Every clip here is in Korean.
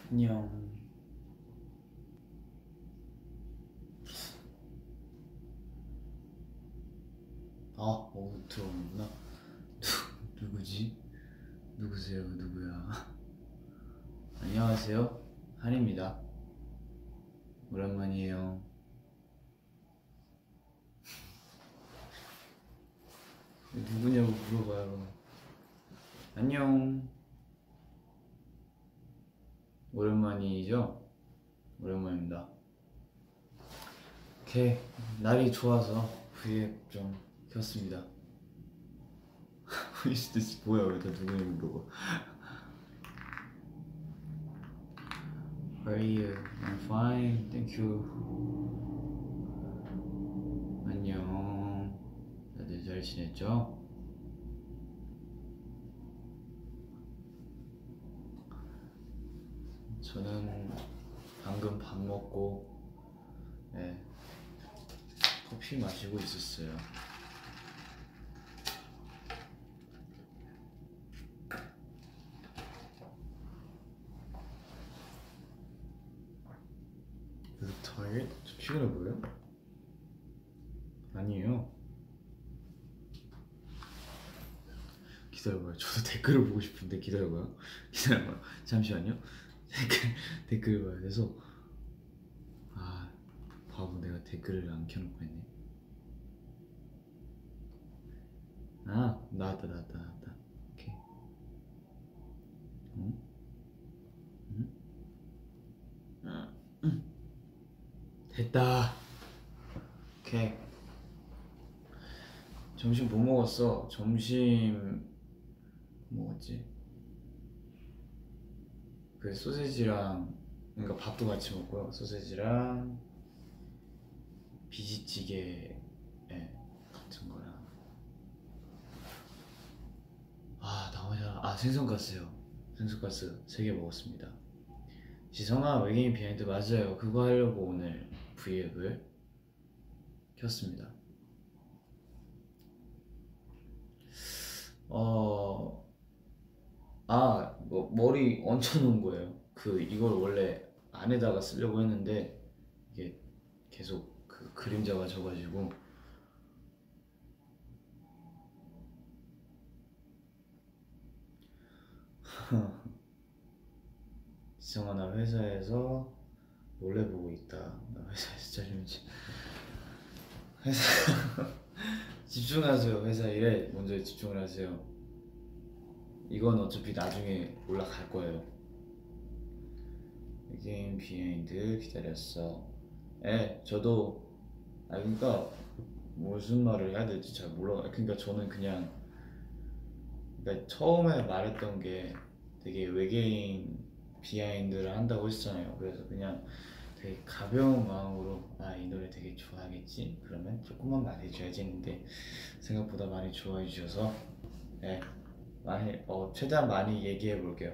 안녕. 들어오는구나. 누구지? 누구세요? 누구야? 안녕하세요. 한입니다. 오랜만이에요. 누구냐고 물어봐요. 안녕. 오랜만이죠? 오랜만입니다. 오케이. 날이 좋아서 V앱 좀 켰습니다. 뭐야, 왜 다 누구냐고 물어봐. How are you? I'm fine, thank you. 안녕. 다들 잘 지냈죠? 저는 방금 밥 먹고 커피 마시고 있었어요. You tired? 저 피곤해 보여요? 아니에요. 기다려봐요. 저도 댓글을 보고 싶은데 기다려봐요. 기다려봐요. 잠시만요. 댓글 봐야 돼서. 아, 바보, 내가 댓글을 안 켜놓고 했네. 아, 나왔다. 오케이. 응? 됐다. 오케이. 점심 뭐 먹었어? 점심 뭐였지? 그 소세지랑, 그러니까 밥도 같이 먹고요. 소세지랑 비지찌개 같은 거랑, 나머지랑 생선가스요. 생선가스 3개 먹었습니다. 지성아, 외계인 비하인드 맞아요. 그거 하려고 오늘 V앱을 켰습니다. 머리 얹혀놓은 거예요. 이걸 원래 안에다가 쓰려고 했는데 이게 계속 그림자가 져가지고. 지성아, 나 회사에서 몰래 보고 있다. 나 회사에서 잘리면지. 회사 집중하세요. 회사 일에 먼저 집중을 하세요. 이건 어차피 나중에 올라갈 거예요. 게임 비하인드 기다렸어. 저도 그러니까 무슨 말을 해야 될지 잘 몰라. 그러니까 저는 그냥, 그러니까 처음에 말했던 게 되게 외계인 비하인드를 한다고 했잖아요. 그래서 그냥 되게 가벼운 마음으로 이 노래 되게 좋아하겠지? 그러면 조금만 말해줘야지 했는데 생각보다 많이 좋아해 주셔서 많이 최대한 많이 얘기해 볼게요.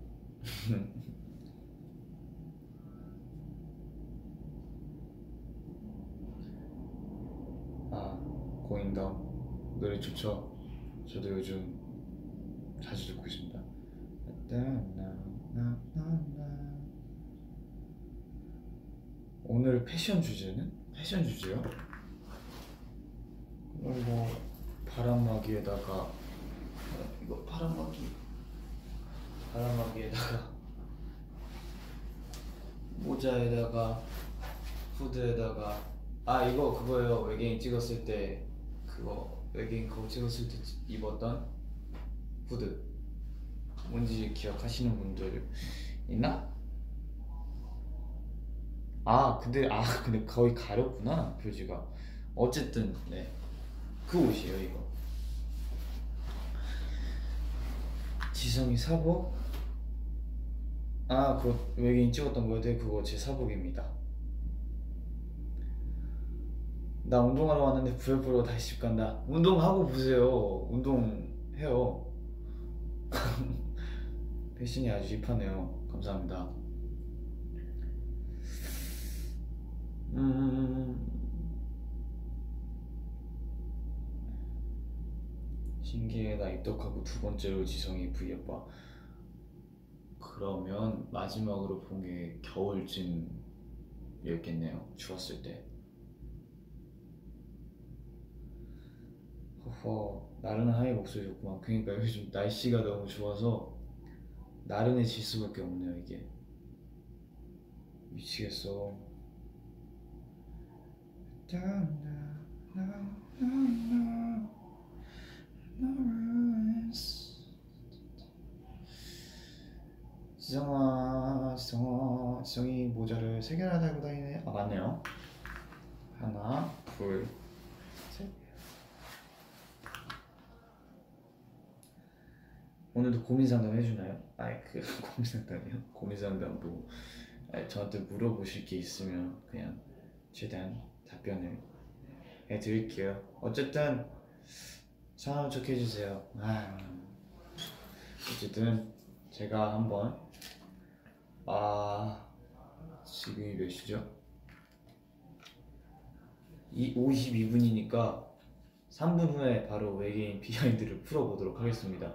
고잉다운 노래 좋죠? 저도 요즘 자주 듣고 있습니다. 오늘 패션 주제는? 패션 주제요? 오늘 바람막이에다가 이거 바람막이에다가 모자에다가 후드에다가 이거 그거예요. 외계인 찍었을 때 외계인 그거 찍었을 때 입었던 후드. 뭔지 기억하시는 분들 있나? 근데 거의 가렸구나, 표지가. 어쨌든 그 옷이에요, 이거. 지성이 사복? 그거 외계인 찍었던 거였는데 그거 제 사복입니다. 나 운동하러 왔는데 부여 보러 다시 집 간다. 운동하고 보세요. 운동해요. 패션이 아주 힙하네요. 감사합니다. 신기해. 나 입덕하고 2번째로 지성이 V앱 봐. 그러면 마지막으로 본 게 겨울쯤이었겠네요. 추웠을 때. 허허, 나른한 목소리 좋구만. 그러니까 요즘 날씨가 너무 좋아서 나른해질 수밖에 없네요, 이게. 미치겠어. 지성이 모자를 3개나 달고 다니네. 아, 맞네요. 하나, 둘, 셋. 오늘도 고민 상담 해주나요? 아이, 고민 상담이요? 고민 상담 뭐, 저한테 물어보실 게 있으면 그냥 최대한 답변을 해드릴게요. 어쨌든 상황 좋게 해주세요. 어쨌든 제가 한번 지금이 몇 시죠? 52분이니까 3분 후에 바로 외계인 비하인드를 풀어보도록 하겠습니다.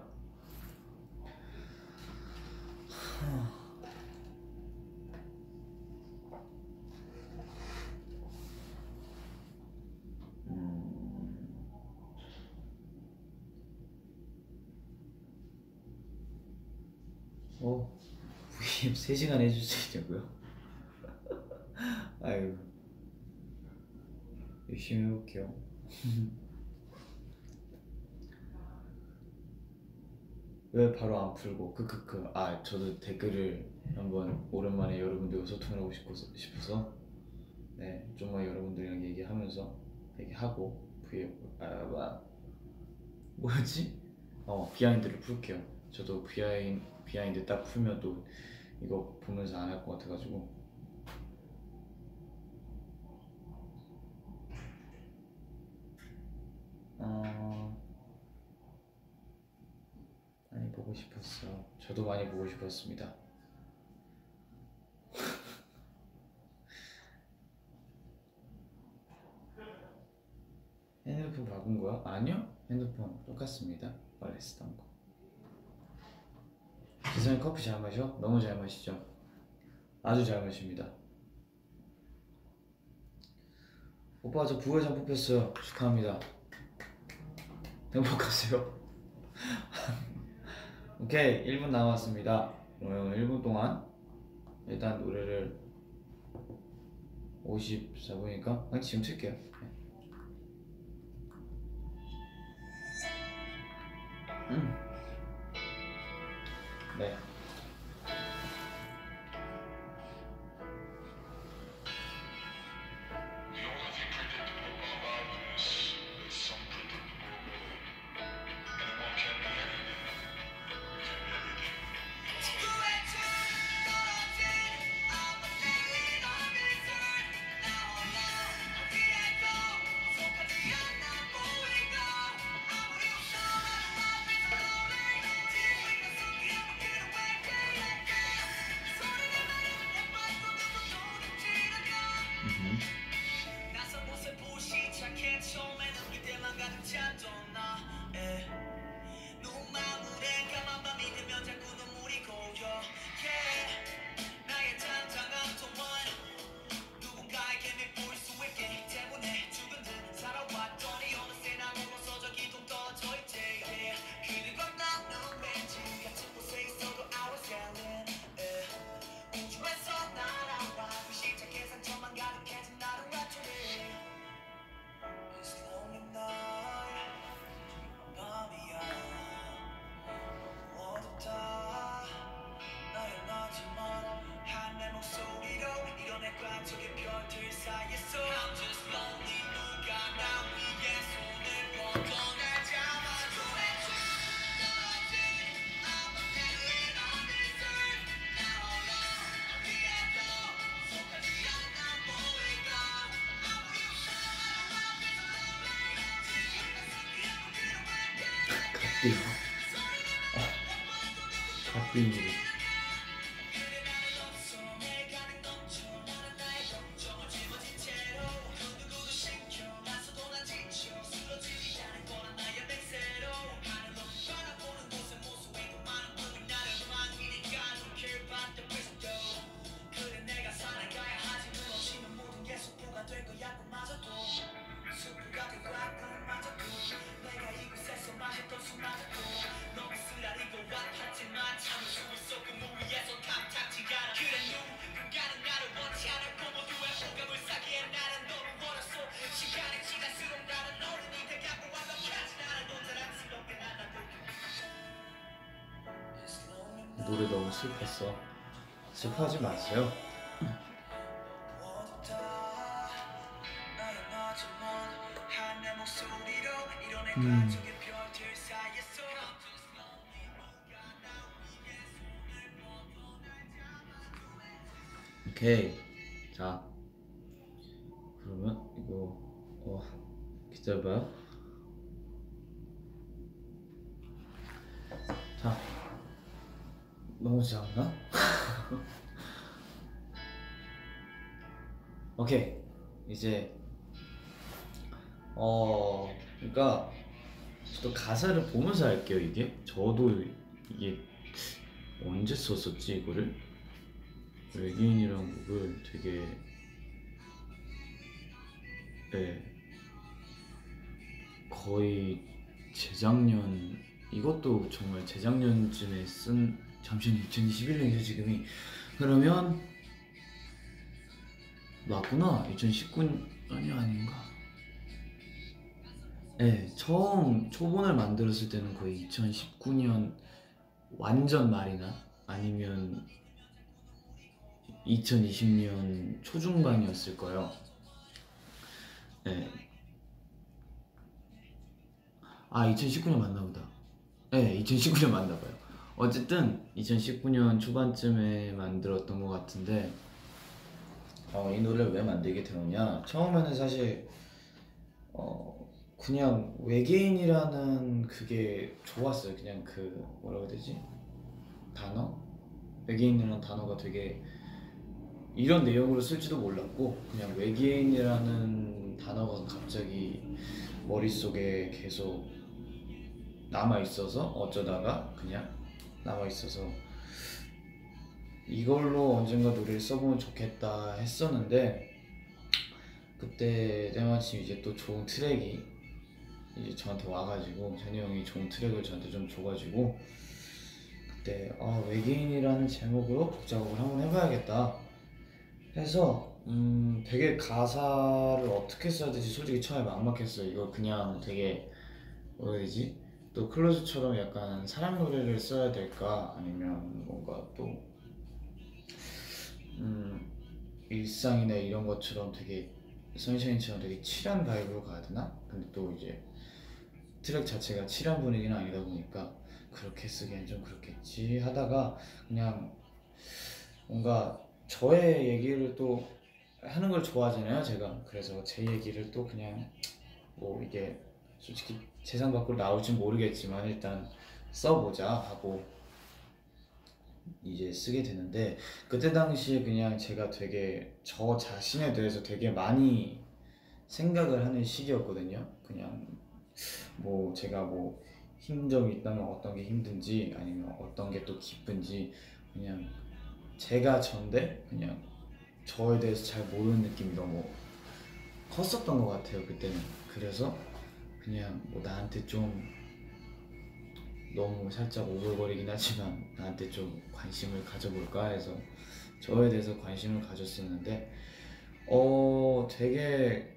VM 3시간 해줄 수 있냐고요? 아유, 열심히 해볼게요. 왜 바로 안 풀고 크크크. 저도 댓글을 한번 오랜만에 여러분들과 소통하고 싶어서 네, 좀만 여러분들이랑 얘기하면서 얘기하고 뭐였지? 비하인드를 풀게요. 저도 비하인드 딱 풀면 또 이거 보면서 안 할 것 같아가지고. 많이 보고 싶었어. 저도 많이 보고 싶었습니다. 핸드폰 바꾼 거야? 아니요, 핸드폰 똑같습니다. 원래 쓰던 거. 지성이 커피 잘 마셔? 너무 잘 마시죠? 아주 잘 마십니다. 오빠 저 부회장 뽑혔어요. 축하합니다. 행복하세요. 오케이, 1분 남았습니다. 그러면 1분 동안 일단 노래를 54분이니까 그냥 지금 틀게요. 네. 갓빙이. 노래 너무 슬펐어. 슬퍼하지 마세요. 오케이. 자, 그러면 이거 기다려봐요. 자, 너무 작나? 오케이. 이제 그러니까 저도 가사를 보면서 할게요. 이게 저도 이게 언제 썼었지 이거를? 외계인이라는 곡을 되게 거의 재작년, 이것도 정말 재작년쯤에 쓴, 잠시만 2021년이죠 지금이. 그러면 맞구나. 2019년이 아닌가? 처음 초본을 만들었을 때는 거의 2019년 완전 말이나 아니면 2020년 초중반이었을 거예요. 네. 2019년 맞나 보다. 2019년 맞나 봐요. 어쨌든 2019년 초반쯤에 만들었던 것 같은데, 이 노래를 왜 만들게 되었냐? 처음에는 사실 그냥 외계인이라는 그게 좋았어요. 그냥 그 뭐라고 해야 되지? 단어? 외계인이라는 단어가 되게 이런 내용으로 쓸지도 몰랐고, 그냥 외계인이라는 단어가 갑자기 머릿속에 계속 남아있어서 어쩌다가 그냥 남아있어서 이걸로 언젠가 노래를 써보면 좋겠다 했었는데, 그때 때마침 이제 또 좋은 트랙이 이제 저한테 와가지고, 찬이 형이 좋은 트랙을 저한테 좀 줘가지고, 그때 외계인이라는 제목으로 곡 작업을 한번 해봐야겠다 해서 되게 가사를 어떻게 써야 되지 솔직히 처음에 막막했어요. 이거 그냥 되게 뭐라 해야 되지? 또 클로즈처럼 약간 사랑 노래를 써야 될까? 아니면 뭔가 또 일상이나 이런 것처럼 되게 선샤인처럼 되게 칠한 바이브로 가야 되나? 근데 또 이제 트랙 자체가 칠한 분위기는 아니다 보니까 그렇게 쓰기엔 좀 그렇겠지 하다가 그냥 뭔가 저의 얘기를 또 하는 걸 좋아하잖아요 제가. 그래서 제 얘기를 또 그냥 뭐 이게 솔직히 세상 밖으로 나올진 모르겠지만 일단 써보자 하고 이제 쓰게 되는데, 그때 당시에 그냥 제가 되게 저 자신에 대해서 되게 많이 생각을 하는 시기였거든요. 그냥 뭐 제가 뭐 힘든 점이 있다면 어떤 게 힘든지 아니면 어떤 게 또 기쁜지, 그냥 제가 전데 그냥 저에 대해서 잘 모르는 느낌이 너무 컸었던 것 같아요 그때는. 그래서 그냥 뭐 나한테 좀 너무 살짝 오글거리긴 하지만 나한테 좀 관심을 가져볼까 해서 저에 대해서 관심을 가졌었는데, 되게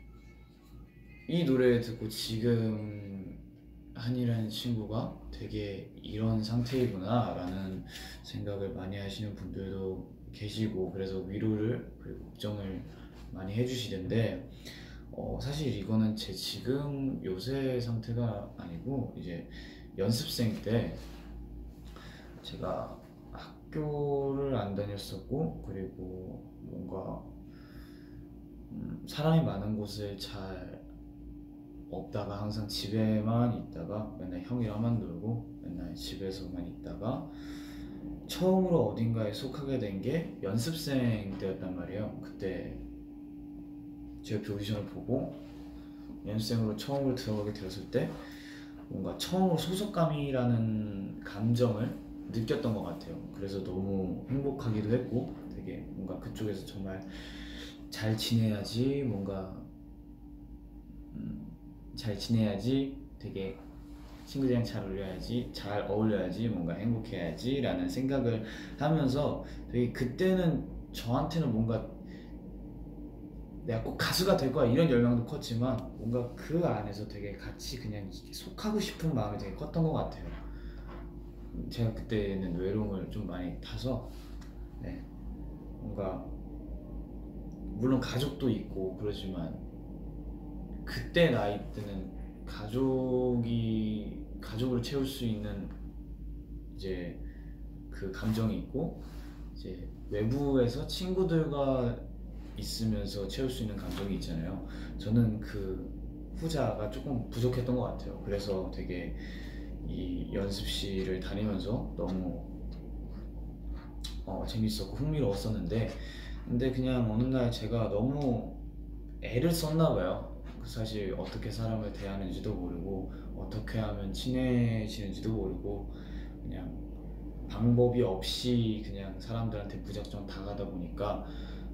이 노래 듣고 지금 한이라는 친구가 되게 이런 상태이구나 라는 생각을 많이 하시는 분들도 계시고, 그래서 위로를 그리고 걱정을 많이 해주시던데, 사실 이거는 제 지금 요새 상태가 아니고 이제 연습생 때 제가 학교를 안 다녔었고, 그리고 뭔가 사람이 많은 곳에 잘 없다가 항상 집에만 있다가 맨날 형이랑만 놀고 맨날 집에서만 있다가 처음으로 어딘가에 속하게 된 게 연습생 때였단 말이에요. 그때 제 옆에 오디션을 보고 연습생으로 처음으로 들어가게 되었을 때 뭔가 처음으로 소속감이라는 감정을 느꼈던 것 같아요. 그래서 너무 행복하기도 했고 되게 뭔가 그쪽에서 정말 잘 지내야지, 뭔가 잘 지내야지 되게 친구들이랑 잘 어울려야지 뭔가 행복해야지 라는 생각을 하면서 되게 그때는 저한테는 뭔가 내가 꼭 가수가 될 거야 이런 열망도 컸지만 뭔가 그 안에서 되게 같이 그냥 속하고 싶은 마음이 되게 컸던 것 같아요. 제가 그때는 외로움을 좀 많이 타서 네, 뭔가 물론 가족도 있고 그러지만 그때 나이 때는 가족을 채울 수 있는 이제 그 감정이 있고 이제 외부에서 친구들과 있으면서 채울 수 있는 감정이 있잖아요. 저는 그 후자가 조금 부족했던 것 같아요. 그래서 되게 이 연습실을 다니면서 너무 재밌었고 흥미로웠었는데 근데 그냥 어느 날 제가 너무 애를 썼나 봐요. 사실 어떻게 사람을 대하는지도 모르고 어떻게 하면 친해지는지도 모르고 그냥 방법이 없이 그냥 사람들한테 무작정 다가다 보니까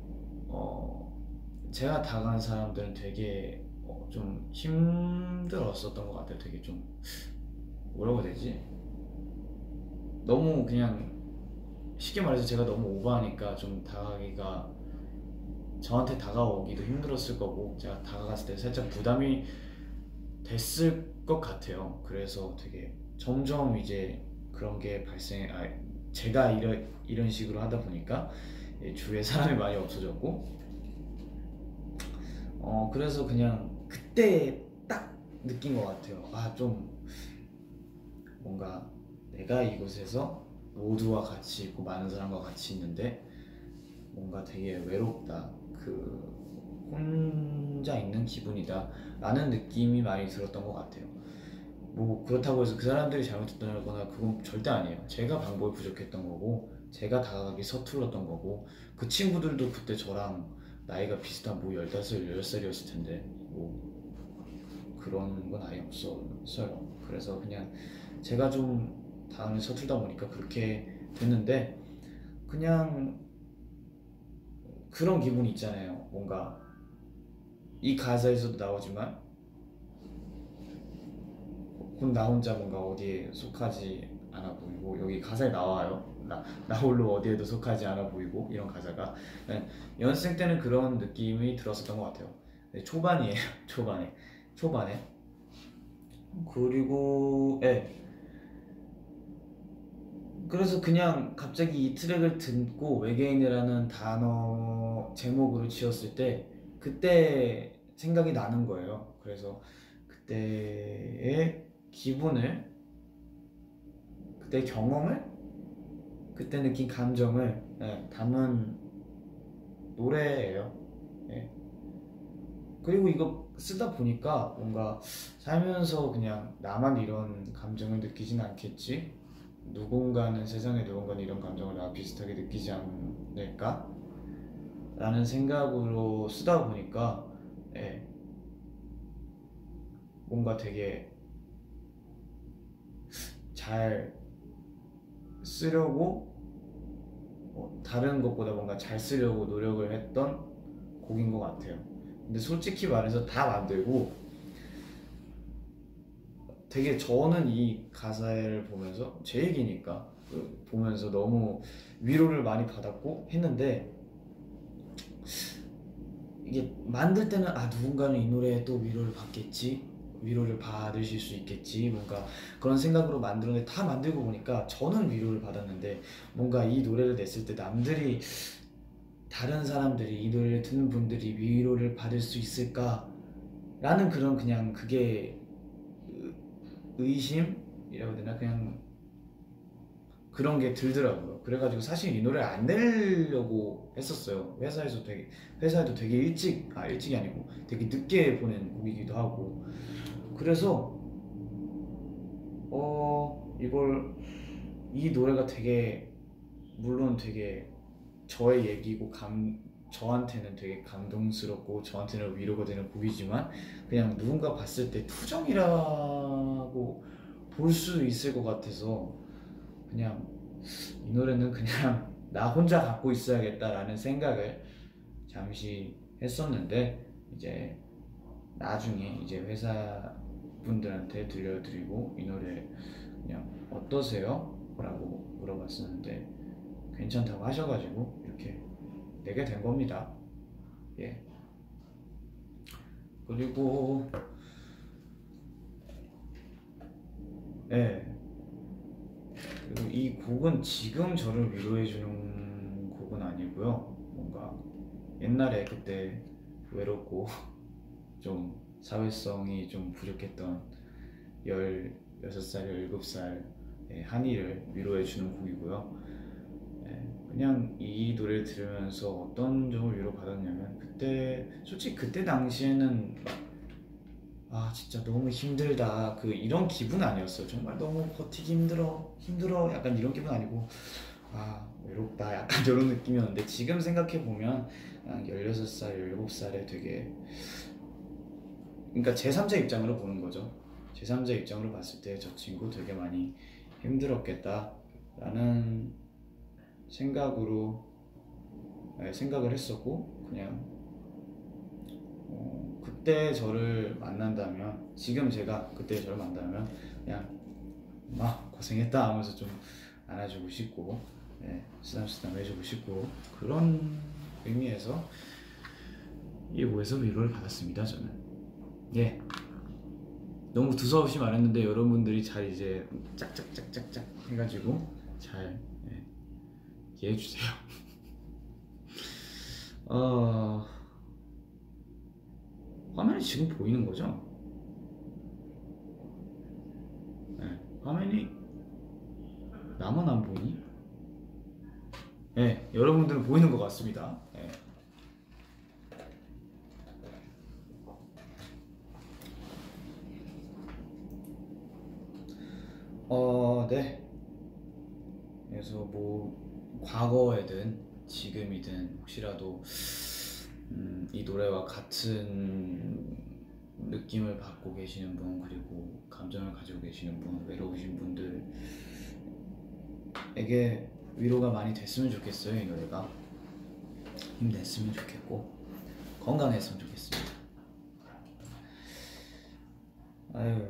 제가 다가간 사람들은 되게 좀 힘들었었던 것 같아요. 되게 좀 뭐라고 해야 되지? 너무 그냥 쉽게 말해서 제가 너무 오버하니까 좀 다가가기가 저한테 다가오기도 힘들었을 거고 제가 다가갔을 때 살짝 부담이 됐을 것 같아요. 그래서 되게 점점 이제 그런 게 제가 이런 식으로 하다 보니까 주위에 사람이 많이 없어졌고 그래서 그냥 그때 딱 느낀 것 같아요. 좀 뭔가 내가 이곳에서 모두와 같이 있고 많은 사람과 같이 있는데 뭔가 되게 외롭다. 혼자 있는 기분이다 라는 느낌이 많이 들었던 것 같아요. 뭐 그렇다고 해서 그 사람들이 잘못했다거나 그건 절대 아니에요. 제가 방법이 부족했던 거고 제가 다가가기 서툴렀던 거고 그 친구들도 그때 저랑 나이가 비슷한 뭐 15살, 16살이었을 텐데 뭐 그런 건 아예 없었어요. 그래서 그냥 제가 좀 다음에 서툴다 보니까 그렇게 됐는데 그냥 그런 기분이 있잖아요. 뭔가 이 가사에서도 나오지만 나 혼자 뭔가 어디에 속하지 않아 보이고 여기 가사에 나와요. 나 홀로 어디에도 속하지 않아 보이고 이런 가사가 연습생 때는 그런 느낌이 들었었던 것 같아요. 네, 초반이에요. 초반에 그리고 그래서 그냥 갑자기 이 트랙을 듣고 외계인이라는 단어 제목으로 지었을 때 그때 생각이 나는 거예요. 그래서 그때의 기분을, 그때 경험을, 그때 느낀 감정을 담은 노래예요. 예. 그리고 이거 쓰다 보니까 뭔가 살면서 그냥 나만 이런 감정을 느끼진 않겠지? 세상에 누군가는 이런 감정을 나와 비슷하게 느끼지 않을까? 라는 생각으로 쓰다 보니까 예, 뭔가 되게 잘 쓰려고 다른 것보다 뭔가 잘 쓰려고 노력을 했던 곡인 것 같아요. 근데 솔직히 말해서 다 만들고 되게 저는 이 가사를 보면서 제 얘기니까 보면서 너무 위로를 많이 받았고 했는데 이게 만들 때는 누군가는 이 노래에 또 위로를 받겠지, 위로를 받으실 수 있겠지, 뭔가 그런 생각으로 만들었는데 다 만들고 보니까 저는 위로를 받았는데 뭔가 이 노래를 냈을 때 다른 사람들이 이 노래를 듣는 분들이 위로를 받을 수 있을까 라는 그런 그냥 그게 의심이라고 해야 되나 그냥 그런 게 들더라고요. 그래가지고 사실 이 노래를 안 내려고 했었어요. 회사에도 되게 일찍이 아니고 되게 늦게 보낸 곡이기도 하고 그래서 이 노래가 되게 물론 되게 저의 얘기고 저한테는 되게 감동스럽고 저한테는 위로가 되는 곡이지만 그냥 누군가 봤을 때 투정이라고 볼 수 있을 것 같아서 그냥 이 노래는 그냥 나 혼자 갖고 있어야겠다라는 생각을 잠시 했었는데 이제 나중에 이제 회사 가족분들한테 들려드리고 이 노래 그냥 어떠세요? 라고 물어봤었는데 괜찮다고 하셔가지고 이렇게 내게 된 겁니다. 예. 그리고 예. 그리고 이 곡은 지금 저를 위로해주는 곡은 아니고요. 뭔가 옛날에 그때 외롭고 좀 사회성이 좀 부족했던 16살, 17살의 한이를 위로해주는 곡이고요. 그냥 이 노래를 들으면서 어떤 점을 위로받았냐면 그때 솔직히 그때 당시에는 아 진짜 너무 힘들다 그 이런 기분 아니었어요. 정말 너무 버티기 힘들어 약간 이런 기분 아니고 아 외롭다 약간 이런 느낌이었는데 지금 생각해보면 16살, 17살에 되게 그러니까 제3자 입장으로 보는 거죠. 제3자 입장으로 봤을 때 저 친구 되게 많이 힘들었겠다 라는 생각을 했었고 그냥 그때 저를 만난다면 지금 제가 그때 저를 만나면 그냥 막 고생했다 하면서 좀 안아주고 싶고 쓰담쓰담 해주고 싶고 그런 의미에서 이 곡에서 위로를 받았습니다. 저는 예 너무 두서없이 말했는데 여러분들이 잘 이제 짝짝짝짝짝 해가지고 잘 이해해주세요. 화면이 지금 보이는 거죠? 네, 화면이 나만 안 보이니? 네, 여러분들은 보이는 것 같습니다. 네. 네. 그래서 뭐 과거에든 지금이든 혹시라도 이 노래와 같은 느낌을 받고 계시는 분 그리고 감정을 가지고 계시는 분 외로우신 분들에게 위로가 많이 됐으면 좋겠어요. 이 노래가 힘냈으면 좋겠고 건강했으면 좋겠습니다. 아유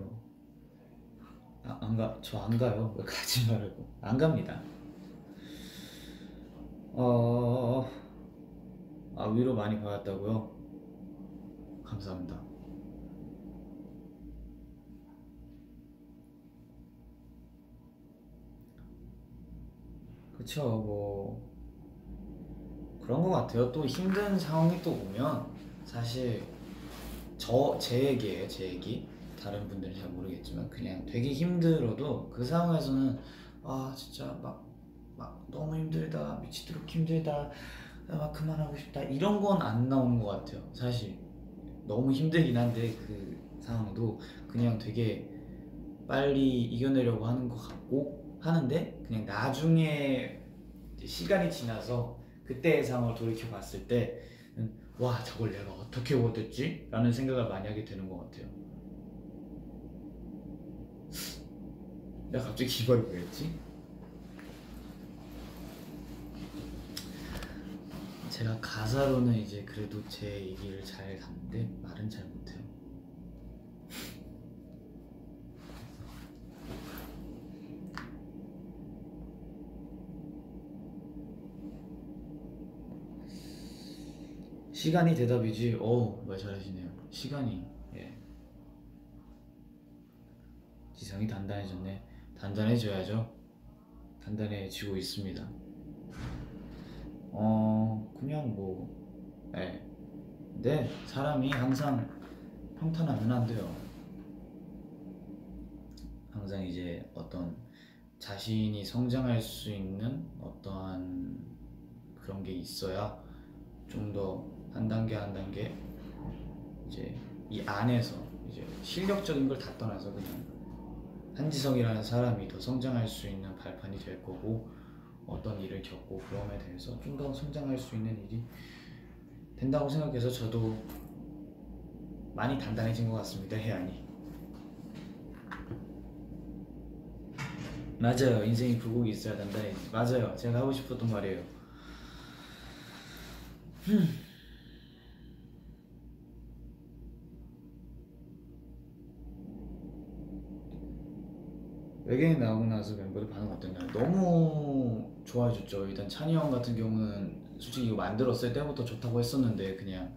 저 안 가요. 왜 가지 말고 안 갑니다. 위로 많이 받았다고요? 감사합니다. 그쵸 뭐 그런 것 같아요. 또 힘든 상황이 또 오면 사실 제 얘기 다른 분들은 잘 모르겠지만 그냥 되게 힘들어도 그 상황에서는 아 진짜 막 너무 힘들다 미치도록 힘들다 막 그만하고 싶다 이런 건 안 나오는 것 같아요. 사실 너무 힘들긴 한데 그 상황도 그냥 되게 빨리 이겨내려고 하는 것 같고 하는데 그냥 나중에 시간이 지나서 그때의 상황을 돌이켜 봤을 때 와 저걸 내가 어떻게 버텼지? 라는 생각을 많이 하게 되는 것 같아요. 내가 갑자기 이걸 왜 했지? 제가 가사로는 이제 그래도 제 얘기를 잘 담는데 말은 잘 못해요. 시간이 대답이지. 말 잘하시네요. 시간이 지성이 단단해졌네. 단단해져야죠. 단단해지고 있습니다. 그냥 근데 사람이 항상 평탄하면 안 돼요. 항상 이제 어떤 자신이 성장할 수 있는 어떠한 그런 게 있어야 좀 더 한 단계 한 단계 이제 이 안에서 이제 실력적인 걸 다 떠나서 그냥 한지성이라는 사람이 더 성장할 수 있는 발판이 될 거고 어떤 일을 겪고 그럼에 대해서 좀 더 성장할 수 있는 일이 된다고 생각해서 저도 많이 단단해진 것 같습니다. 해안이 맞아요. 인생이 굴곡이 있어야 단단해지지. 맞아요. 제가 하고 싶었던 말이에요. 외계인 나오고 나서 멤버들 반응 어땠나요? 너무 좋아해줬죠. 일단 찬이 형 같은 경우는 솔직히 이거 만들었을 때부터 좋다고 했었는데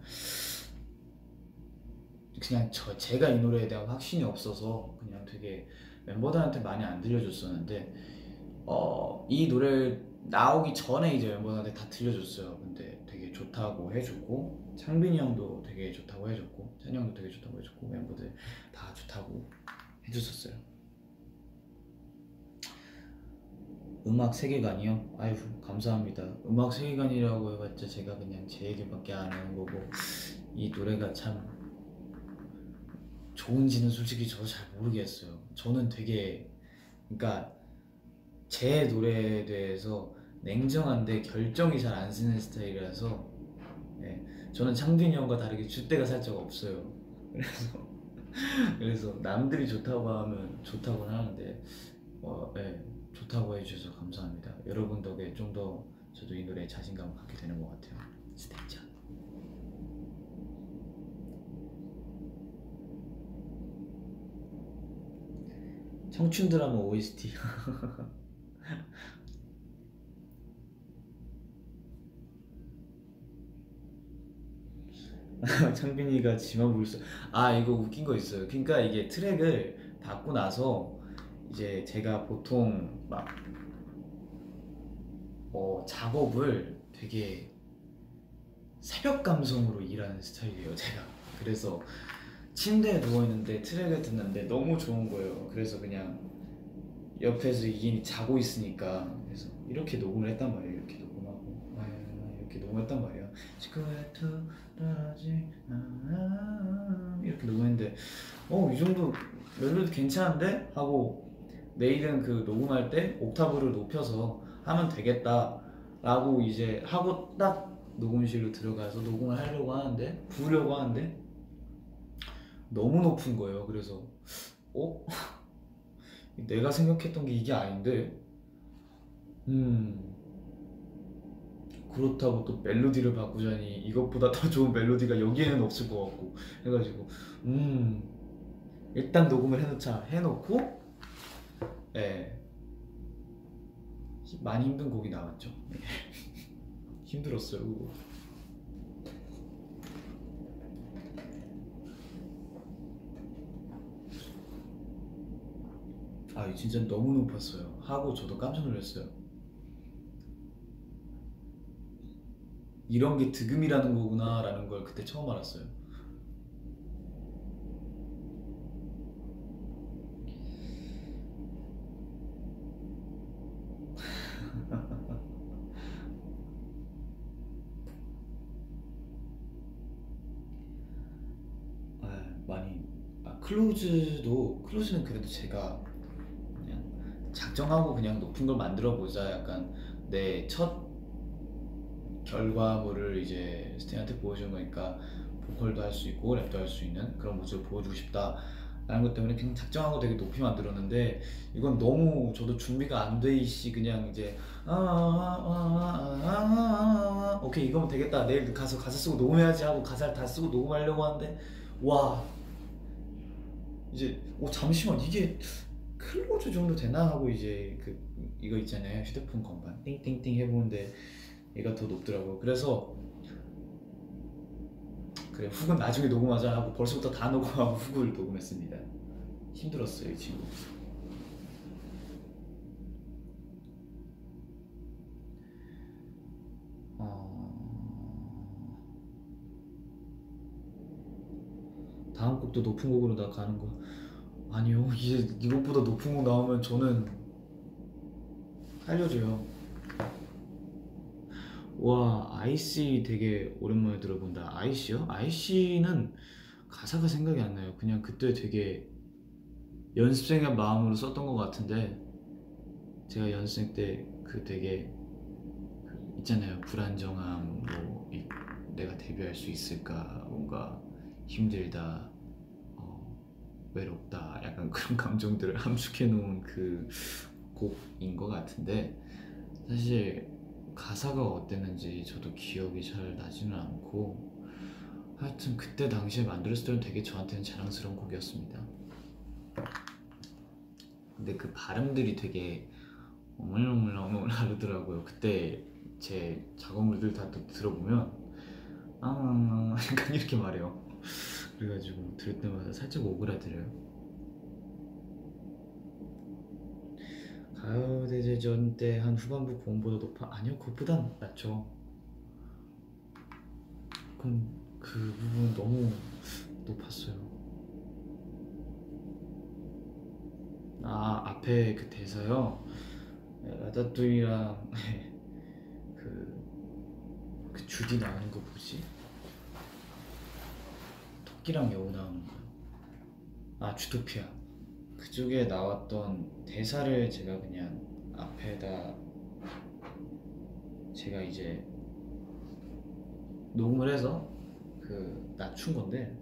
그냥 제가 이 노래에 대한 확신이 없어서 그냥 되게 멤버들한테 많이 안 들려줬었는데 이 노래 나오기 전에 이제 멤버들한테 다 들려줬어요. 근데 되게 좋다고 해줬고 창빈이 형도 되게 좋다고 해줬고 찬이 형도 되게 좋다고 해줬고 멤버들 다 좋다고 해줬었어요. 음악 세계관이요? 아유 감사합니다. 음악 세계관이라고 해봤자 제가 그냥 제 얘기밖에 안 하는 거고 이 노래가 참 좋은지는 솔직히 저도 잘 모르겠어요. 저는 되게 그러니까 제 노래에 대해서 냉정한데 결정이 잘 안 쓰는 스타일이라서 네, 저는 창빈이 형과 다르게 줏대가 살짝 없어요. 그래서 남들이 좋다고 하면 좋다고 하는데 네, 좋다고 해주셔서 감사합니다. 여러분 덕에 좀 더 저도 이 노래에 자신감을 갖게 되는 것 같아요. 스테이션. 청춘 드라마 OST. 창빈이가 지만 부를 수. 아 이거 웃긴 거 있어요. 그러니까 이게 트랙을 받고 나서 이제 제가 보통 막 작업을 되게 새벽 감성으로 일하는 스타일이에요 제가. 그래서 침대에 누워있는데 트랙을 듣는데 너무 좋은 거예요. 그래서 그냥 옆에서 이인이 자고 있으니까 그래서 이렇게 녹음을 했단 말이에요. 이렇게 녹음하고 이렇게 녹음했단 말이에요. 시크릿 떨어지 이렇게 녹음했는데 이 정도 멜로디 괜찮은데? 하고 내일은 그 녹음할 때 옥타브를 높여서 하면 되겠다 라고 이제 하고 딱 녹음실로 들어가서 녹음을 하려고 하는데 부르려고 하는데 너무 높은 거예요. 그래서 내가 생각했던 게 이게 아닌데 그렇다고 또 멜로디를 바꾸자니 이것보다 더 좋은 멜로디가 여기에는 없을 것 같고 해가지고 일단 녹음을 해놓고 예, 많이 힘든 곡이 나왔죠. 힘들었어요 그거. 아 진짜 너무 높았어요. 하고 저도 깜짝 놀랐어요. 이런 게 득음이라는 거구나 라는 걸 그때 처음 알았어요. 많이 클로즈는 그래도 제가 그냥 작정하고 그냥 높은 걸 만들어 보자 약간 내 첫 결과물을 이제 스테이한테 보여주는 거니까 보컬도 할 수 있고 랩도 할 수 있는 그런 모습을 보여주고 싶다 라는 것 때문에 그냥 작정하고 되게 높이 만들었는데 이건 너무 저도 준비가 안 돼 있이 그냥 이제 오케이 이거면 되겠다 내일 가서 가사 쓰고 녹음해야지 하고 가사를 다 쓰고 녹음하려고 하는데 와 이제 잠시만 이게 클로즈 정도 되나 하고 이제 이거 있잖아요 휴대폰 건반 띵띵띵 해보는데 얘가 더 높더라고요. 그래서 그래 훅은 나중에 녹음하자 하고 벌써부터 다 녹음하고 훅을 녹음했습니다. 힘들었어요 이 친구. 다음 곡도 높은 곡으로 나 가는 거 아니요. 이제 이것보다 높은 곡 나오면 저는 살려줘요. 와 아이씨 되게 오랜만에 들어본다. 아이씨요? 아이씨는 가사가 생각이 안 나요. 그냥 그때 되게 연습생의 마음으로 썼던 것 같은데 제가 연습생 때 되게 있잖아요 불안정함 내가 데뷔할 수 있을까 뭔가 힘들다 외롭다 약간 그런 감정들을 함축해 놓은 그 곡인 것 같은데 사실 가사가 어땠는지 저도 기억이 잘 나지는 않고 하여튼 그때 당시에 만들었을 때는 되게 저한테는 자랑스러운 곡이었습니다. 근데 그 발음들이 되게 어물렁어물렁 하더라고요. 그때 제 작업물들 다 또 들어보면 약간 이렇게 말해요. 그래가지고 들을 때마다 살짝 오그라들어요. 가요대제전 때 한 후반부 고음보다 높아? 아니요, 그것보단 낮죠. 그럼 그 부분 너무 높았어요. 아, 앞에 그 대사요? 라따뚜이랑 그 주디 나오는 거 뭐지? 토끼랑 여우 나오는 거요. 아, 주토피아. 그쪽에 나왔던 대사를 제가 그냥 앞에다 제가 이제 녹음을 해서 그 낮춘 건데,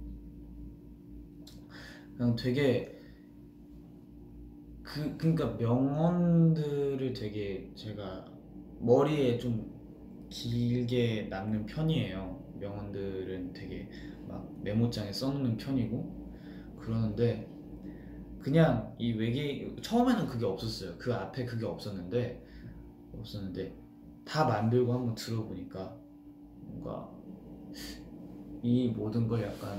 그냥 되게 그러니까 명언들을 되게 제가 머리에 좀 길게 남는 편이에요. 명언들은 되게 막 메모장에 써놓는 편이고 그러는데, 그냥 이 외계 처음에는 그게 없었어요. 그 앞에 그게 없었는데 다 만들고 한번 들어보니까 뭔가 이 모든 걸 약간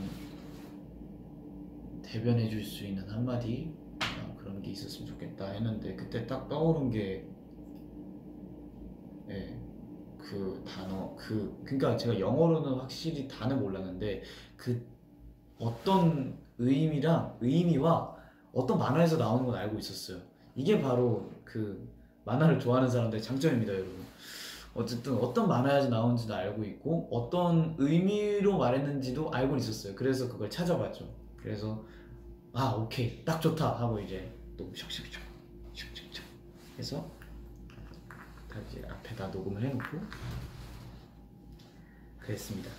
대변해 줄 수 있는 한마디, 그런 게 있었으면 좋겠다 했는데, 그때 딱 떠오른 게 예, 그 단어, 그러니까 제가 영어로는 확실히 단어 몰랐는데 그 어떤 의미와 어떤 만화에서 나오는 건 알고 있었어요. 이게 바로 그 만화를 좋아하는 사람들의 장점입니다, 여러분. 어쨌든 어떤 만화에서 나오는지도 알고 있고 어떤 의미로 말했는지도 알고 있었어요. 그래서 그걸 찾아봤죠. 그래서 아, 오케이, 딱 좋다 하고 이제 또 샥샥샥 샥샥샥 해서 다 이제 앞에다 녹음을 해놓고 그랬습니다.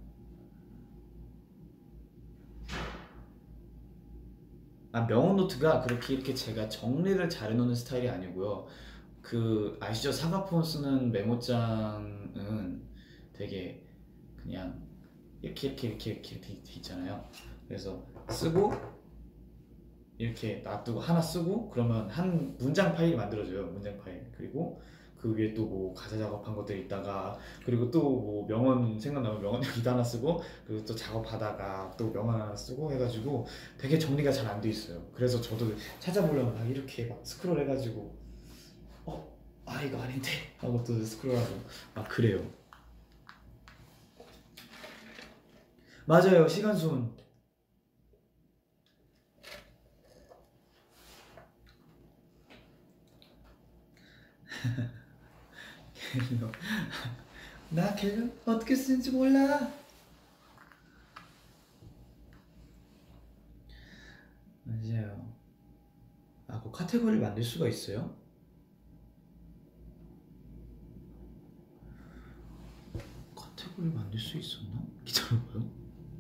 아, 명언 노트가 그렇게 이렇게 제가 정리를 잘 해놓는 스타일이 아니고요. 그 아시죠? 사과폰 쓰는 메모장은 되게 그냥 이렇게 돼 있잖아요. 그래서 쓰고 이렇게 놔두고 하나 쓰고 그러면 한 문장 파일이 만들어져요. 문장 파일. 그리고 그 위에 또 뭐 가사 작업한 것들 있다가, 그리고 또 뭐 명언 생각나면 명언 여기다 하나 쓰고, 그리고 또 작업하다가 또 명언 하나 쓰고 해가지고 되게 정리가 잘 안 돼 있어요. 그래서 저도 찾아보려면 막 이렇게 막 스크롤 해가지고 이거 아닌데 하고 또 스크롤하고 막 그래요. 맞아요, 시간순. 나 갤러 어떻게 쓰는지 몰라. 맞아요. 아, 그 카테고리 만들 수가 있어요? 카테고리 만들 수 있었나? 기다려봐요.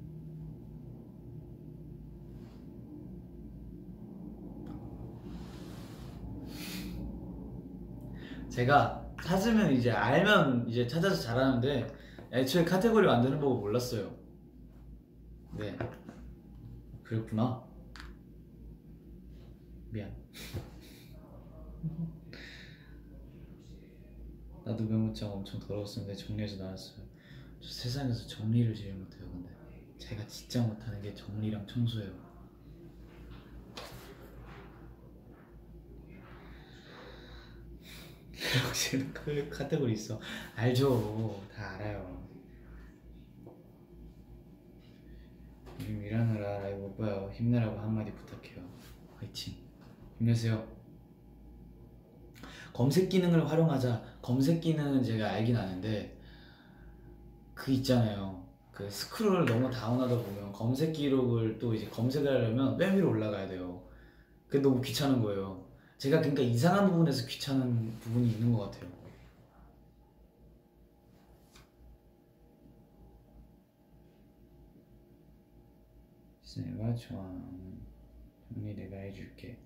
제가 찾으면 이제 알면 이제 찾아서 잘하는데 애초에 카테고리 만드는 법을 몰랐어요. 네, 그랬구나. 미안. 나도 메모장 엄청 더러웠었는데 정리해서 나왔어요. 저 세상에서 정리를 제일 못해요. 근데 제가 진짜 못하는 게 정리랑 청소예요. 혹시 그 카테고리 있어? 알죠. 다 알아요. 요즘 일하느라 라이브 못 봐요. 힘내라고 한마디 부탁해요. 화이팅. 힘내세요. 검색 기능을 활용하자. 검색 기능은 제가 알긴 아는데 그 있잖아요. 그 스크롤을 너무 다운하다 보면 검색 기록을 또 이제 검색을 하려면 맨 위로 올라가야 돼요. 그게 너무 귀찮은 거예요. 제가 그러니까 이상한 부분에서 귀찮은 부분이 있는 것 같아요. 내가 좋아하는 정리 내가 해줄게.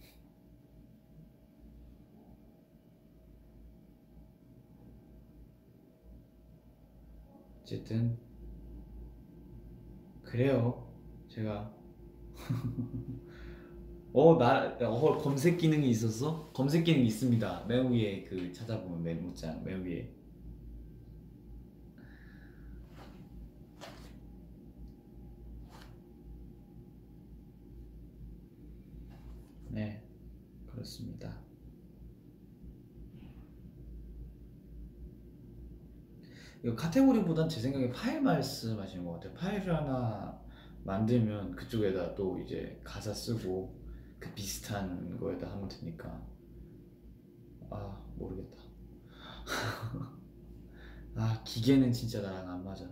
어쨌든 그래요. 제가 검색 기능이 있었어? 검색 기능 있습니다. 맨 위에 그 찾아보면 메모장 맨 위에. 네, 그렇습니다. 이거 카테고리보단 제 생각에 파일 말씀하시는 것 같아요. 파일을 하나 만들면 그쪽에다 또 이제 가사 쓰고 그 비슷한 거에다 하면 되니까. 아, 모르겠다. 아, 기계는 진짜 나랑 안 맞아.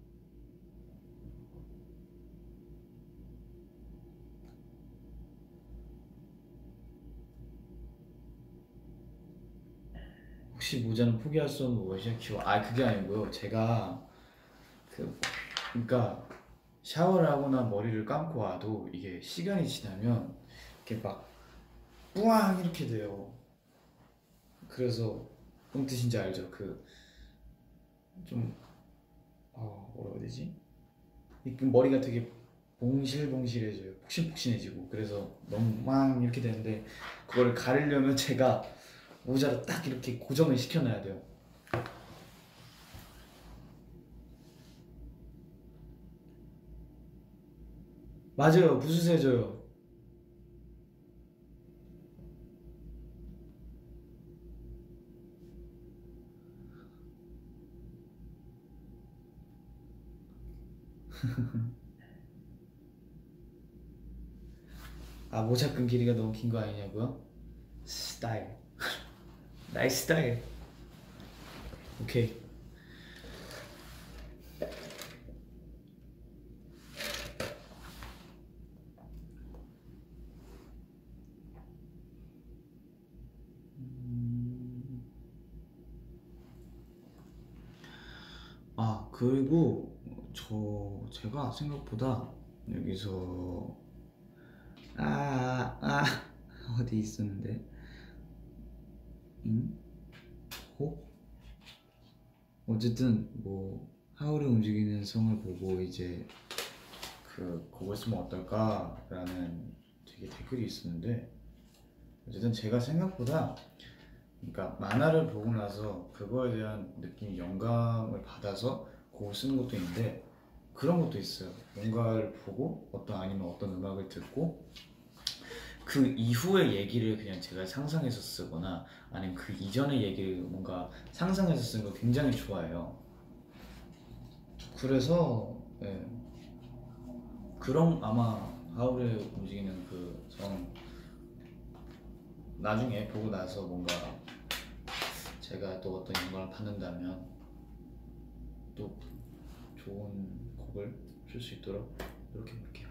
혹시 모자는 포기할 수 없는 무엇이야? 키워. 아, 그게 아니고요. 제가 그 그러니까 샤워를 하거나 머리를 감고 와도 이게 시간이 지나면 이렇게 막 뿌앙 이렇게 돼요. 그래서 뭔 뜻인지 알죠? 그 좀 뭐라고 해야 되지? 그 머리가 되게 봉실봉실해져요. 폭신폭신해지고 그래서 너무 막 이렇게 되는데 그거를 가리려면 제가 모자로 딱 이렇게 고정을 시켜놔야 돼요. 맞아요. 부스스해져요. 아, 모자 끈 길이가 너무 긴 거 아니냐고요? 스타일. 나이 스타일. 오케이. 아, 그리고 제가 생각보다 여기서 아, 아, 어디 있었는데? 응? 호? 어쨌든 뭐 하울의 움직이는 성을 보고 이제 그거 쓰면 어떨까라는 되게 댓글이 있었는데 어쨌든 제가 생각보다 그러니까 만화를 보고 나서 그거에 대한 느낌 영감을 받아서 곡을 쓰는 것도 있는데 그런 것도 있어요. 뭔가를 보고 아니면 어떤 음악을 듣고 그 이후의 얘기를 그냥 제가 상상해서 쓰거나 아니면 그 이전의 얘기를 뭔가 상상해서 쓰는 걸 굉장히 좋아해요. 그래서 예, 그런 아마 하울의 움직이는 그 성 나중에 보고 나서 뭔가 제가 또 어떤 영감을 받는다면 또 좋은 곡을 쓸 수 있도록 노력해 볼게요.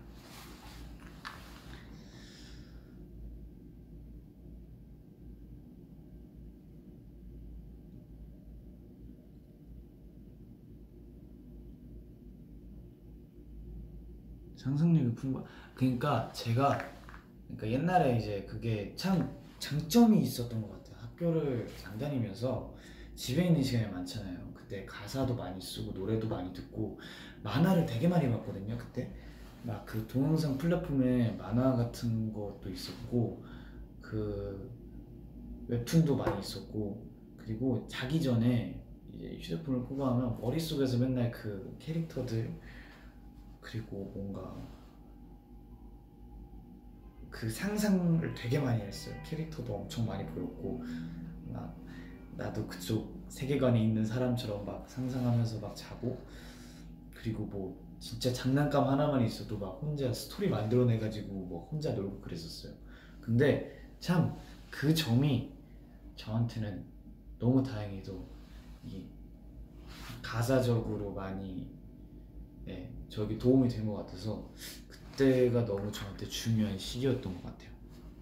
상상력이 풍부. 그러니까 제가 그러니까 옛날에 이제 그게 참 장점이 있었던 것 같아요. 학교를 안 다니면서 집에 있는 시간이 많잖아요. 그때 가사도 많이 쓰고 노래도 많이 듣고 만화를 되게 많이 봤거든요. 그때 막 그 동영상 플랫폼에 만화 같은 것도 있었고 그 웹툰도 많이 있었고 그리고 자기 전에 이제 휴대폰을 끄고 하면 머릿속에서 맨날 그 캐릭터들 그리고 뭔가 그 상상을 되게 많이 했어요. 캐릭터도 엄청 많이 보였고 막 나도 그쪽 세계관에 있는 사람처럼 막 상상하면서 막 자고 그리고 뭐 진짜 장난감 하나만 있어도 막 혼자 스토리 만들어내가지고 뭐 혼자 놀고 그랬었어요. 근데 참 그 점이 저한테는 너무 다행히도 이 가사적으로 많이 저기 도움이 된 것 같아서 그때가 너무 저한테 중요한 시기였던 것 같아요.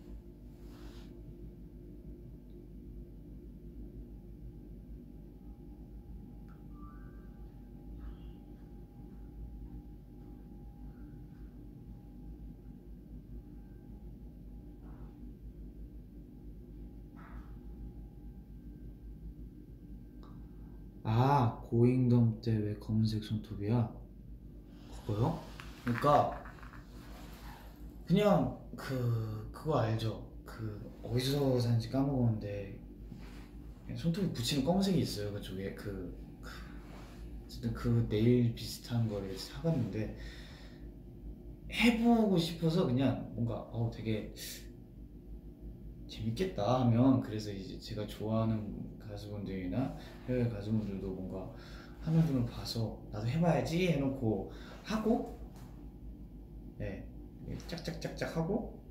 아, 고잉덤 때 왜 검은색 손톱이야? 그거요? 그러니까 그냥 그거 알죠? 그 어디서 산지 까먹었는데 그냥 손톱에 붙이는 검은색이 있어요. 그쪽에 어쨌든 그 네일 비슷한 거를 사봤는데 해보고 싶어서 그냥 뭔가 되게 재밌겠다 하면, 그래서 이제 제가 좋아하는 가수분들이나 해외 가수분들도 뭔가 하는 분을 봐서 나도 해봐야지 해놓고 하고, 네, 짝짝짝짝 하고,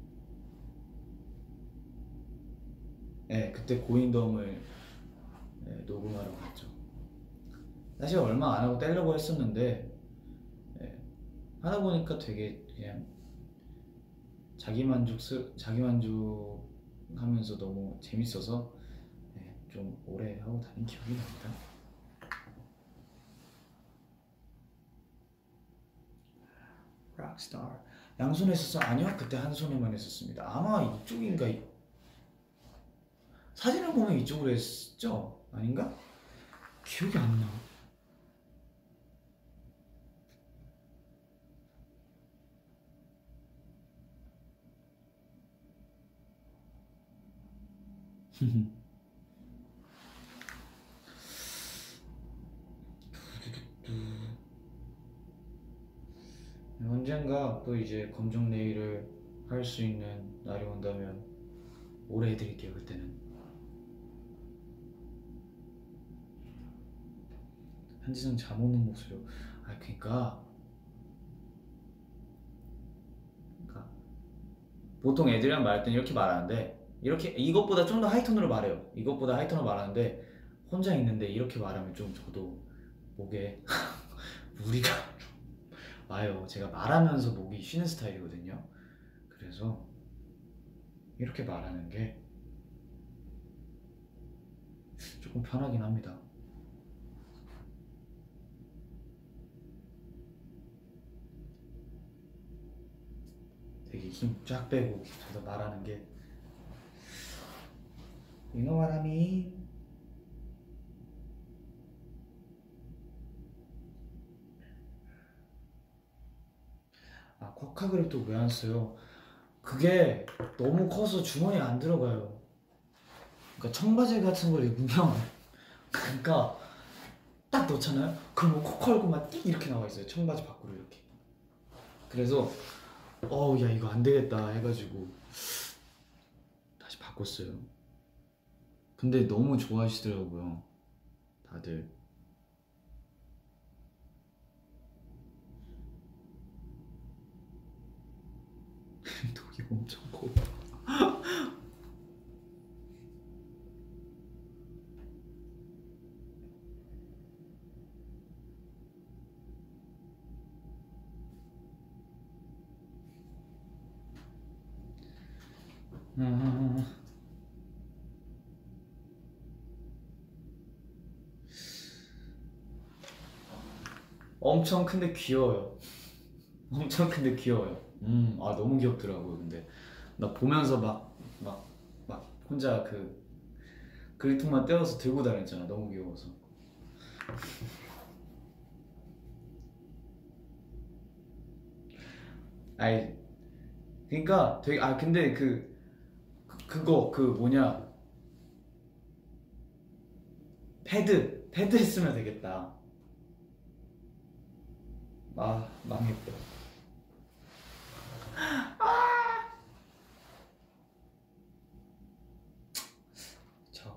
네, 그때 고인덤을 녹음하러 갔죠. 사실 얼마 안 하고 떼려고 했었는데 네, 하다 보니까 되게 그냥 자기 만족하면서 너무 재밌어서 좀 오래 하고 다닌 기억이 납니다. 락스타. 양손에 했었어? 아니요, 그때 한 손에만 했었습니다. 아마 이쪽인가? 사진을 보면 이쪽으로 했죠? 아닌가? 기억이 안 나. 언젠가 또 이제 검정 네일을 할 수 있는 날이 온다면 오래 해드릴게요. 그때는 한지성 잠 오는 목소리로. 그러니까 보통 애들이랑 말할 때는 이렇게 말하는데, 이렇게 이것보다 좀 더 하이톤으로 말해요. 이것보다 하이톤으로 말하는데 혼자 있는데 이렇게 말하면 좀 저도 목에 무리가 와요. 제가 말하면서 목이 쉬는 스타일이거든요. 그래서 이렇게 말하는 게 조금 편하긴 합니다. 되게 힘 쫙 빼고 저도 말하는 게. You know what I mean? 쿼카 그립도 왜 안 써요? 그게 너무 커서 주머니에 안 들어가요. 그러니까 청바지 같은 걸 입으면 그러니까 딱 넣잖아요? 그럼 코 얼굴만 띡 이렇게 나와 있어요. 청바지 밖으로 이렇게. 그래서 야 이거 안 되겠다 해가지고 다시 바꿨어요. 근데 너무 좋아하시더라고요, 다들. 독이 엄청 커. 엄청 큰데 귀여워요. 엄청 큰데 귀여워요. 너무 귀엽더라고요. 근데 나 보면서 막 혼자 그 그립통만 떼어서 들고 다녔잖아. 너무 귀여워서. 아이, 그러니까 되게 근데 그거 뭐냐, 패드 했으면 되겠다. 망했다. 저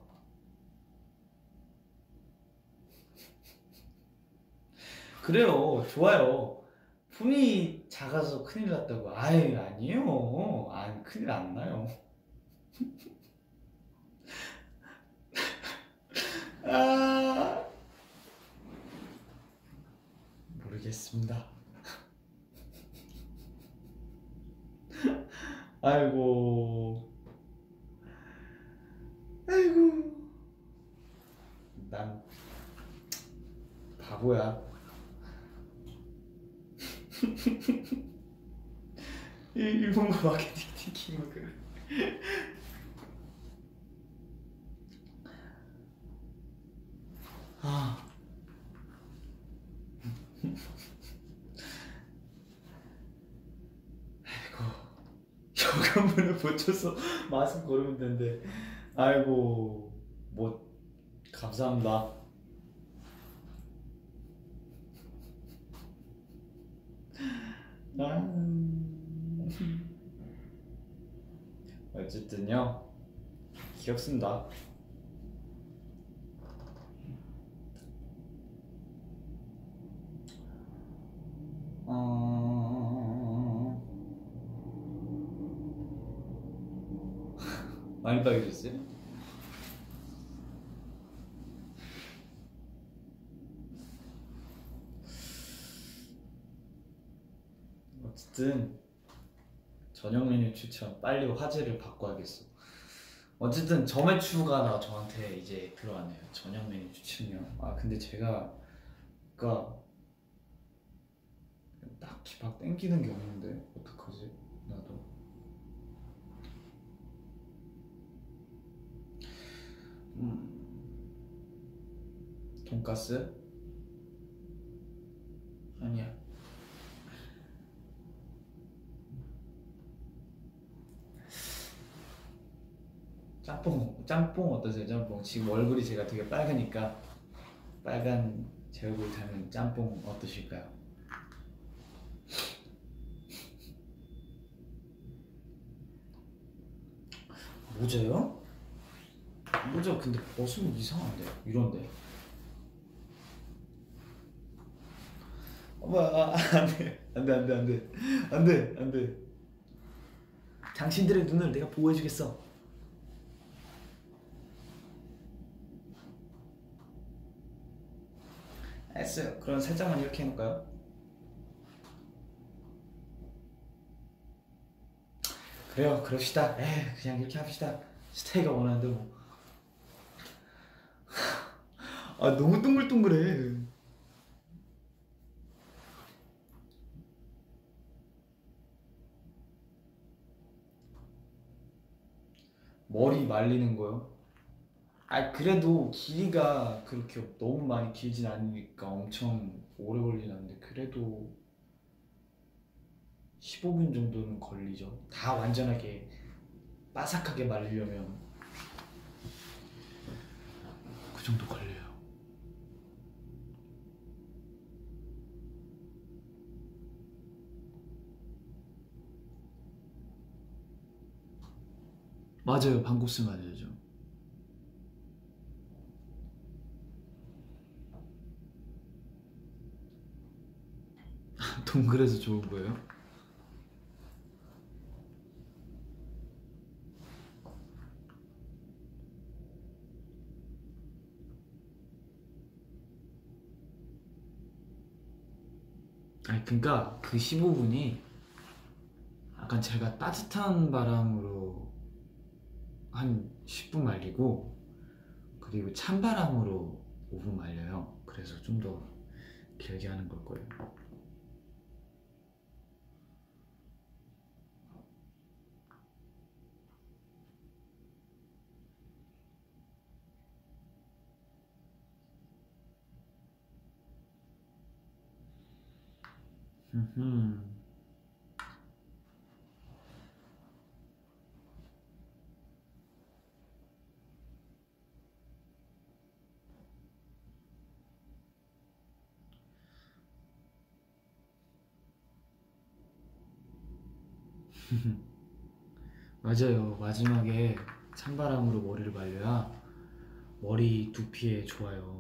그래요. 좋아요. 품이 작아서 큰일 났다고. 아니에요. 큰일 안 나요. 모르겠습니다. 아이고, 난 바보야. 일본어 마케팅 팀 그래. 아이고, 전문을 붙여서 맛은 고르면 되는데. 아이고, 뭐 감사합니다. 아, 어쨌든요, 귀엽습니다. 어... 많이 빨개졌어요? 어쨌든 저녁 메뉴 추천, 빨리 화제를 바꿔야겠어. 어쨌든 점액추가 저한테 이제 들어왔네요. 저녁 메뉴 추천이요. 아 근데 제가 그니까 딱히 막 땡기는 게 없는데 어떡하지? 나도. 돈까스? 아니야. 짬뽕 어떠세요? 짬뽕. 지금 얼굴이 제가 되게 빨으니까 빨간 제 얼굴 닮은 짬뽕 어떠실까요? 모자요? 모자 근데 벗으면 이상한데 이런데. 어머 안돼 안돼 안돼 안돼 안돼 안돼. 당신들의 눈을 내가 보호해주겠어. 알았어요. 그럼 살짝만 이렇게 해놓을까요? 그래요 그럽시다. 에 그냥 이렇게 합시다. 스테이가 원하는데 뭐. 아 너무 동글동글해. 머리 말리는 거요? 아 그래도 길이가 그렇게 너무 많이 길진 않으니까 엄청 오래 걸리진 않는데 그래도 15분 정도는 걸리죠. 다 완전하게 바삭하게 말리려면 그 정도 걸려요. 맞아요. 반곱슬 맞아야죠. 동그래서 좋은 거예요? 아니 그러니까 그 15분이 약간 제가 따뜻한 바람으로 한 10분 말리고 그리고 찬바람으로 5분 말려요. 그래서 좀 더 길게 하는 걸 거예요. 맞아요. 마지막에 찬바람으로 머리를 말려야 머리 두피에 좋아요.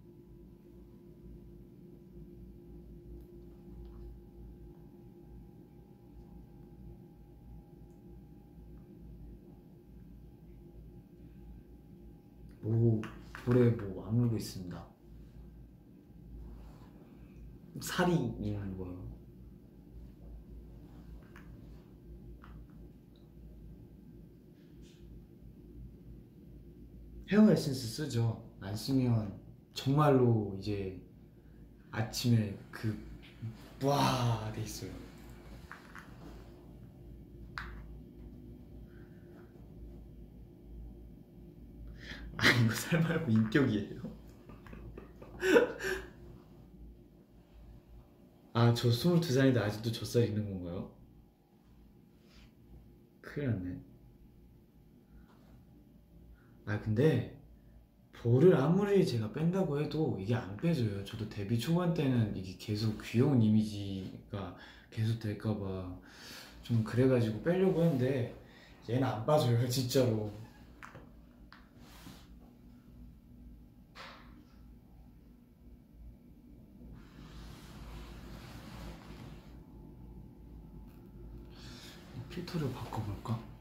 볼에 뭐 아물고 있습니다. 살이 있는 거요. 헤어 에센스 쓰죠. 안 쓰면 정말로 이제 아침에 그 부아 돼 있어요. 아 이거 살 말고 인격이에요? 아 저 22살인데 아직도 젖살 있는 건가요? 큰일 났네. 아 근데 볼을 아무리 제가 뺀다고 해도 이게 안 빼져요. 저도 데뷔 초반 때는 이게 계속 귀여운 이미지가 계속 될까봐 좀 그래가지고 빼려고 했는데 얘는 안 빠져요, 진짜로. 필터를 바꿔볼까?